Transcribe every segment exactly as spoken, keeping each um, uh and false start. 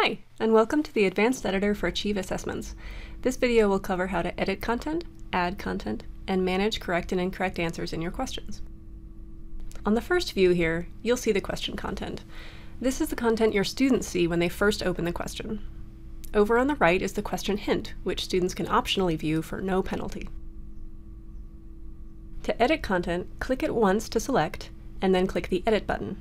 Hi, and welcome to the Advanced Editor for Achieve Assessments. This video will cover how to edit content, add content, and manage correct and incorrect answers in your questions. On the first view here, you'll see the question content. This is the content your students see when they first open the question. Over on the right is the question hint, which students can optionally view for no penalty. To edit content, click it once to select, and then click the Edit button.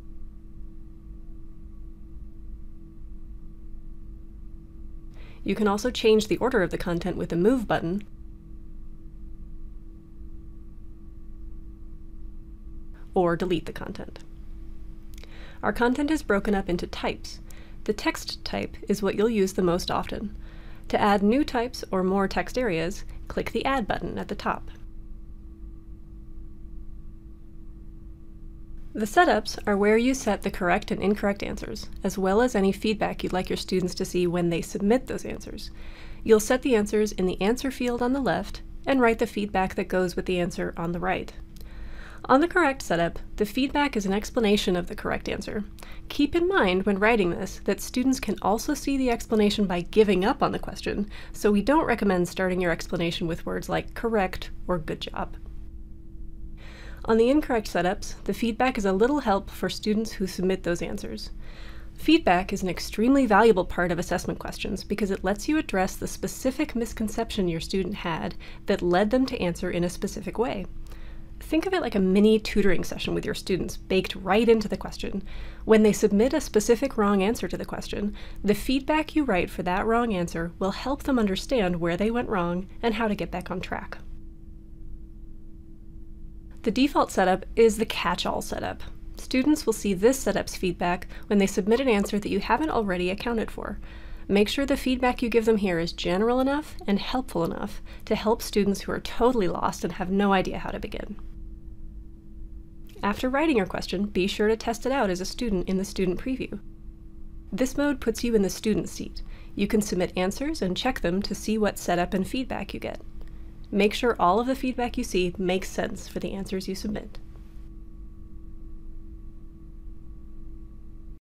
You can also change the order of the content with the Move button, or delete the content. Our content is broken up into types. The text type is what you'll use the most often. To add new types or more text areas, click the Add button at the top. The setups are where you set the correct and incorrect answers, as well as any feedback you'd like your students to see when they submit those answers. You'll set the answers in the answer field on the left and write the feedback that goes with the answer on the right. On the correct setup, the feedback is an explanation of the correct answer. Keep in mind when writing this that students can also see the explanation by giving up on the question, so we don't recommend starting your explanation with words like correct or good job. On the incorrect setups, the feedback is a little help for students who submit those answers. Feedback is an extremely valuable part of assessment questions because it lets you address the specific misconception your student had that led them to answer in a specific way. Think of it like a mini tutoring session with your students baked right into the question. When they submit a specific wrong answer to the question, the feedback you write for that wrong answer will help them understand where they went wrong and how to get back on track. The default setup is the catch-all setup. Students will see this setup's feedback when they submit an answer that you haven't already accounted for. Make sure the feedback you give them here is general enough and helpful enough to help students who are totally lost and have no idea how to begin. After writing your question, be sure to test it out as a student in the student preview. This mode puts you in the student seat. You can submit answers and check them to see what setup and feedback you get. Make sure all of the feedback you see makes sense for the answers you submit.